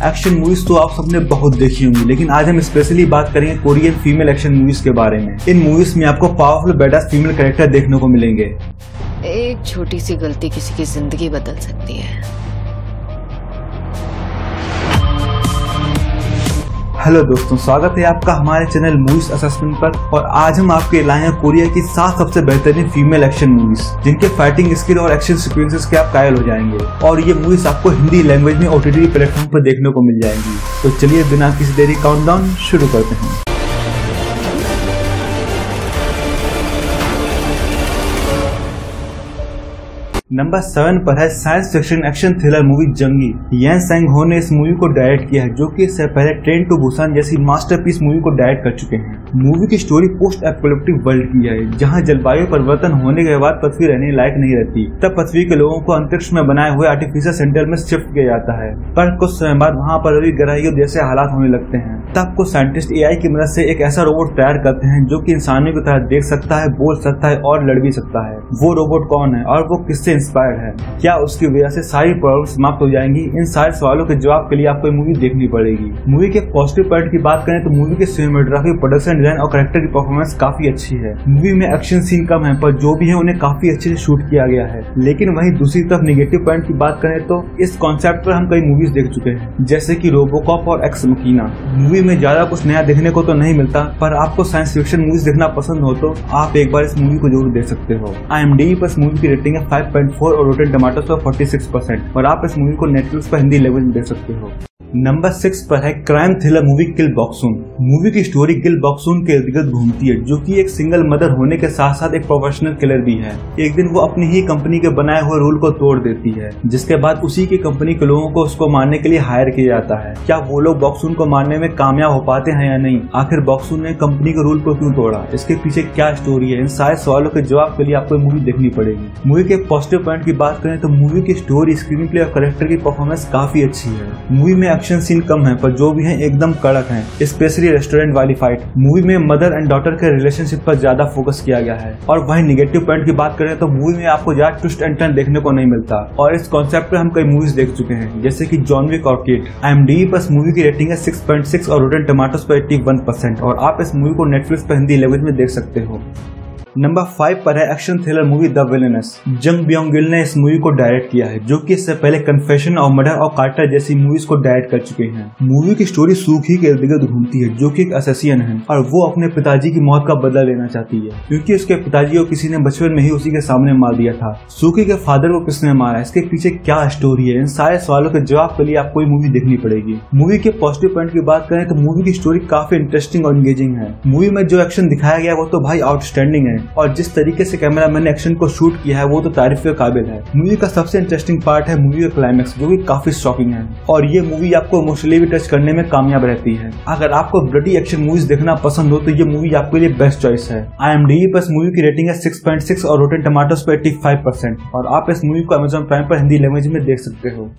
Action movies तो आप सबने बहुत देखी होंगी, लेकिन आज हम स्पेशली बात करेंगे कोरियन फीमेल एक्शन मूवीज के बारे में। इन मूवीज में आपको पावरफुल बेडास फीमेल कैरेक्टर देखने को मिलेंगे। एक छोटी सी गलती किसी की जिंदगी बदल सकती है। हेलो दोस्तों, स्वागत है आपका हमारे चैनल मूवीज असेसमेंट पर। और आज हम आपके लाए हैं कोरिया की 7 सबसे बेहतरीन फीमेल एक्शन मूवीज, जिनके फाइटिंग स्किल और एक्शन सीक्वेंसेस के आप कायल हो जाएंगे। और ये मूवीज आपको हिंदी लैंग्वेज में OTT प्लेटफॉर्म पर देखने को मिल जाएंगी। तो चलिए बिना किसी देरी काउंटडाउन शुरू करते हैं। नंबर 7 पर है science fiction action thriller movie Jung E. Yeon Sang हो ने इस मूवी को डायरेक्ट किया है, जो कि इससे पहले ट्रेन टू बुसान जैसी मास्टरपीस मूवी को डायरेक्ट कर चुके हैं। मूवी की स्टोरी पोस्ट एपोकैलिप्टिक वर्ल्ड की है, जहां जलवायु परिवर्तन होने के बाद पृथ्वी रहने लायक नहीं रहती। तब पृथ्वी के लोगों को अंतरिक्ष में बनाए हुए आर्टिफिशियल सेंटर में शिफ्ट किया जाता है, पर कुछ समय बाद वहां पर अभी ग्रह जैसे हालात होने लगते हैं। तब कुछ साइंटिस्ट AI की मदद से एक ऐसा रोबोट तैयार करते हैं जो कि इंसानों की तरह देख सकता है, बोल सकता है और लड़ भी सकता है। वो रोबोट कौन है और वो किससे इंस्पायर्ड है? क्या उसकी वजह से सारी प्रॉब्लम समाप्त हो जाएंगी? इन सारे सवालों के जवाब के लिए आपको ये मूवी देखनी पड़ेगी। मूवी के पॉजिटिव पॉइंट की बात करें तो मूवी की सिनेमेटोग्राफी, प्रोडक्शन डिजाइन और कैरेक्टर की परफॉर्मेंस काफी अच्छी है। मूवी में एक्शन सीन कम है, पर जो भी है उन्हें काफी अच्छे से शूट किया गया है। लेकिन वहीं दूसरी तरफ निगेटिव पॉइंट की बात करें तो इस कॉन्सेप्ट पर हम कई मूवीज देख चुके हैं, जैसे कि रोबोकॉप और एक्स मकीना। मूवी में ज्यादा कुछ नया देखने को तो नहीं मिलता, पर आपको साइंस फिक्शन मूवीज देखना पसंद हो तो आप एक बार इस मूवी को जरूर देख सकते हो। IMDb पर मूवी की रेटिंग है 5.4 और रोटेन टमाटोस पर 46%। और आप इस मूवी को नेटफ्लिक्स पर हिंदी लैंग्वेज में देख सकते हो। नंबर 6 पर है crime thriller movie kill Boksoon. Movie की स्टोरी किल बॉक्सून के इर्द गिर्द घूमती है, जो कि एक सिंगल मदर होने के साथ साथ एक प्रोफेशनल किलर भी है। एक दिन वो अपनी ही कंपनी के बनाए हुए रूल को तोड़ देती है, जिसके बाद उसी की कंपनी के लोगों को उसको मारने के लिए हायर किया जाता है। क्या वो लोग बॉक्सून को मारने में कामयाब हो पाते हैं या नहीं? आखिर बॉक्सून ने कंपनी के रूल को क्यों तोड़ा? इसके पीछे क्या स्टोरी है? इन सारे सवालों के जवाब के लिए आपको मूवी देखनी पड़ेगी। मूवी के पॉजिटिव पॉइंट की बात करें तो मूवी की स्टोरी, स्क्रीन प्ले और कैरेक्टर की परफॉर्मेंस काफी अच्छी है। मूवी में एक्शन सीन कम है, पर जो भी है एकदम कड़क है, स्पेशली रेस्टोरेंट वाली फाइट। मूवी में मदर एंड डॉटर के रिलेशनशिप पर ज्यादा फोकस किया गया है। और वहीं निगेटिव पॉइंट की बात करें तो मूवी में आपको ज्यादा ट्विस्ट एंड टर्न देखने को नहीं मिलता। और इस कॉन्सेप्ट पर हम कई मूवीज देख चुके हैं, जैसे कि जॉन विक और किड। IMDb पर मूवी की रेटिंग है 6.6 और रोटेन टमाटोस पर 81%। और आप इस मूवी को नेटफ्लिक्स पर हिंदी लैंग्वेज में देख सकते हो। नंबर 5 पर है action thriller movie the villainess. Jung Byung Gill ने इस मूवी को डायरेक्ट किया है, जो कि इससे पहले कन्फेशन और मर्डर और कार्टर जैसी मूवीज को डायरेक्ट कर चुके हैं। मूवी की स्टोरी सूखी के इर्द गिर्द घूमती है, जो कि एक असैसिन है और वो अपने पिताजी की मौत का बदला लेना चाहती है, क्योंकि उसके पिताजी को किसी ने बचपन में ही उसी के सामने मार दिया था। सूखी के फादर को किसने मारा? इसके पीछे क्या स्टोरी है? इन सारे सवालों के जवाब के लिए आपको ये मूवी देखनी पड़ेगी। मूवी के पॉजिटिव पॉइंट की बात करें तो मूवी की स्टोरी काफी इंटरेस्टिंग और एंगेजिंग है। मूवी में जो एक्शन दिखाया गया वो तो भाई आउटस्टैंडिंग है, और जिस तरीके से कैमरामैन ने एक्शन को शूट किया है वो तो तारीफ के काबिल है। मूवी का सबसे इंटरेस्टिंग पार्ट है मूवी का क्लाइमेक्स, जो कि काफी शॉकिंग है। और ये मूवी आपको इमोशनली भी टच करने में कामयाब रहती है। अगर आपको ब्लडी एक्शन मूवीज देखना पसंद हो तो ये मूवी आपके लिए बेस्ट चॉइस है। IMDb पर मूवी की रेटिंग है 6.6 और रोटेन टमाटोस पर 85%। और आप इस मूवी को Amazon प्राइम पर हिंदी लैंग्वेज में देख सकते हो।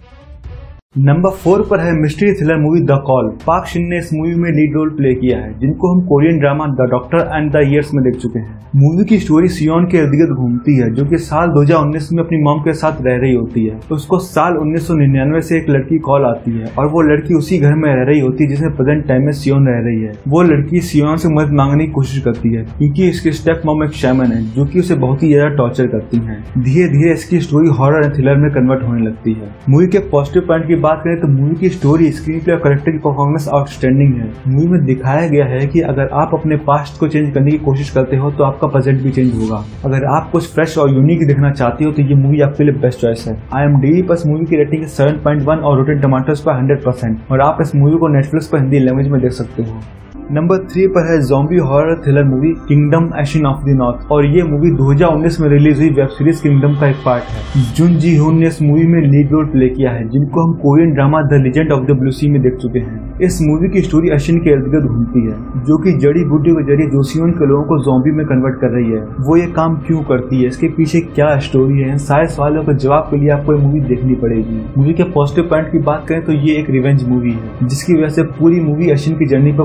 नंबर 4 पर है mystery thriller movie the call. Park Shin ने इस मूवी में लीड रोल प्ले किया है, जिनको हम Korean drama the doctor and the heirs में देख चुके हैं। मूवी की स्टोरी सियोन के इर्द गिर्द घूमती है, जो कि साल 2019 में अपनी मॉम के साथ रह रही होती है। तो उसको साल 1999 से एक लड़की कॉल आती है, और वो लड़की उसी घर में रह रही होती है जिसमें प्रेजेंट टाइम में सियोन रह रही है। वो लड़की सियोन से मदद मांगने की कोशिश करती है, क्योंकि इसकी स्टेप मॉम एक शैमन है, जो कि उसे बहुत ही ज्यादा टॉर्चर करती है। धीरे धीरे इसकी स्टोरी हॉरर एंड थ्रिलर में कन्वर्ट होने लगती है। मूवी के पॉजिटिव पॉइंट की बात करें तो मूवी की स्टोरी, स्क्रीन प्ले और कैरेक्टर की परफॉर्मेंस आउटस्टैंडिंग है। मूवी में दिखाया गया है कि अगर आप अपने पास्ट को चेंज करने की कोशिश करते हो तो आपका प्रेजेंट भी चेंज होगा। अगर आप कुछ फ्रेश और यूनिक देखना चाहते हो तो ये मूवी आपके लिए बेस्ट चॉइस है। IMDb पर मूवी की रेटिंग है 7.1 और रोटेन टमाटोस पर 100%। और आप इस मूवी को नेटफ्लिक्स पर हिंदी लैंग्वेज में देख सकते हो। नंबर 3 पर है zombie horror thriller movie kingdom Ashin of the north. और ये मूवी 2019 में रिलीज हुई वेब सीरीज किंगडम का एक पार्ट है। जुन जी हुन ने इस मूवी में लीड रोल प्ले किया है, जिनको हम Korean drama the legend of the blue sea में देख चुके हैं। इस मूवी की स्टोरी एशियन के इर्द गिर्द घूमती है, जो कि जड़ी बूटियों के जरिए जोसियोन के लोगों को ज़ॉम्बी में कन्वर्ट कर रही है। वो ये काम क्यों करती है? इसके पीछे क्या स्टोरी है? इन सारे सवालों के जवाब के लिए आपको ये मूवी देखनी पड़ेगी। मूवी के पॉजिटिव पॉइंट की बात करें तो ये एक रिवेंज मूवी है, जिसकी वजह से पूरी मूवी एशियन की जर्नी पर फोकस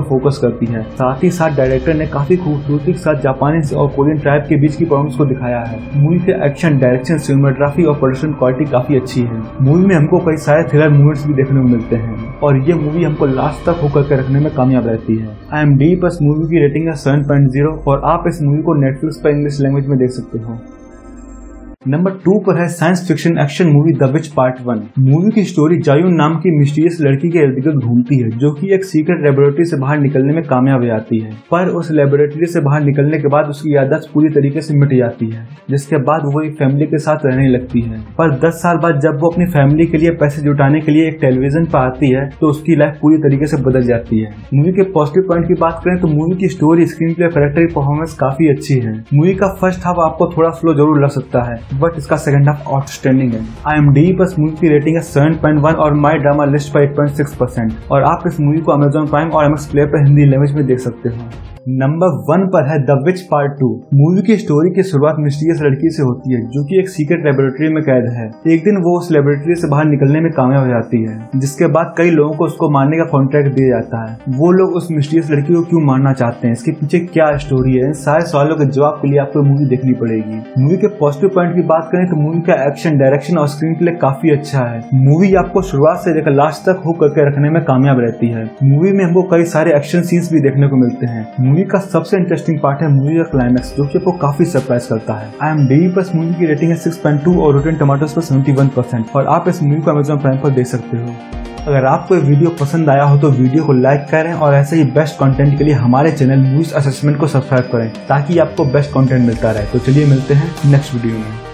करती है। साथ ही साथ डायरेक्टर ने काफी खूबसूरती के साथ जापानीज और कोरियन ट्राइब के बीच की प्रॉब्लम्स को दिखाया है। मूवी के एक्शन, डायरेक्शन, सिनेमेटोग्राफी और प्रोडक्शन क्वालिटी काफी अच्छी है। मूवी में हमको कई सारे थ्रिलर मूवमेंट्स भी देखने को मिलते हैं और ये मूवी हमको लास्ट तक होकर के रखने में कामयाब रहती है। IMDb पर मूवी की रेटिंग है 7.0 और आप इस मूवी को नेटफ्लिक्स पर इंग्लिश लैंग्वेज में देख सकते हो। नंबर 2 पर है science fiction action movie the witch part 1। Movie की स्टोरी जायून नाम की मिस्टीरियस लड़की के इर्द गिर्द घूमती है जो कि एक सीक्रेट लेबोरेटरी से बाहर निकलने में कामयाब हो जाती है, पर उस लेबोरेटरी से बाहर निकलने के बाद उसकी याददाश्त पूरी तरीके से मिट जाती है, जिसके बाद वो एक फैमिली के साथ रहने लगती है। पर 10 साल बाद जब वो अपनी फैमिली के लिए पैसे जुटाने के लिए एक टेलीविजन पर आती है तो उसकी लाइफ पूरी तरीके से बदल जाती है। मूवी के पॉजिटिव पॉइंट की बात करें तो मूवी की स्टोरी, स्क्रीन प्ले, कैरेक्टर की परफॉर्मेंस काफी अच्छी है। मूवी का फर्स्ट हाफ आपको थोड़ा स्लो जरूर लग सकता है बट इसका सेकंड हाफ आउटस्टैंडिंग है। IMDb पर मूवी की रेटिंग है 7.1 और माई ड्रामा लिस्ट पर 8.6% और आप इस मूवी को Amazon प्राइम और MX प्ले पर हिंदी लैंग्वेज में देख सकते हो। नंबर 1 पर है द विच पार्ट 2। मूवी की स्टोरी की शुरुआत मिस्टीरियस लड़की से होती है जो कि एक सीक्रेट लेबोरेटरी में कैद है। एक दिन वो उस लेबोरेटरी से बाहर निकलने में कामयाब हो जाती है, जिसके बाद कई लोगों को उसको मारने का कॉन्ट्रैक्ट दिया जाता है। वो लोग उस मिस्टीरियस लड़की को क्यों मारना चाहते हैं, इसके पीछे क्या स्टोरी है, इन सारे सवालों के जवाब के लिए आपको मूवी देखनी पड़ेगी। मूवी के पॉजिटिव पॉइंट की बात करें तो मूवी का एक्शन, डायरेक्शन और स्क्रीन प्ले काफी अच्छा है। मूवी आपको शुरुआत से लेकर लास्ट तक हुक करके रखने में कामयाब रहती है। मूवी में हमको कई सारे एक्शन सीन्स भी देखने को मिलते हैं। मूवी का सबसे इंटरेस्टिंग पार्ट है मूवी का क्लाइमैक्स जो कि आपको काफी सरप्राइज करता है। IMDb पर मूवी की रेटिंग है 6.2 और रॉटेन टोमेटोज पर 71% और आप इस मूवी को Amazon प्राइम पर देख सकते हो। अगर आपको ये वीडियो पसंद आया हो तो वीडियो को लाइक करें और ऐसे ही बेस्ट कंटेंट के लिए हमारे चैनल मूवीज असेसमेंट को सब्सक्राइब करें ताकि आपको बेस्ट कंटेंट मिलता रहे। तो चलिए मिलते हैं नेक्स्ट वीडियो में।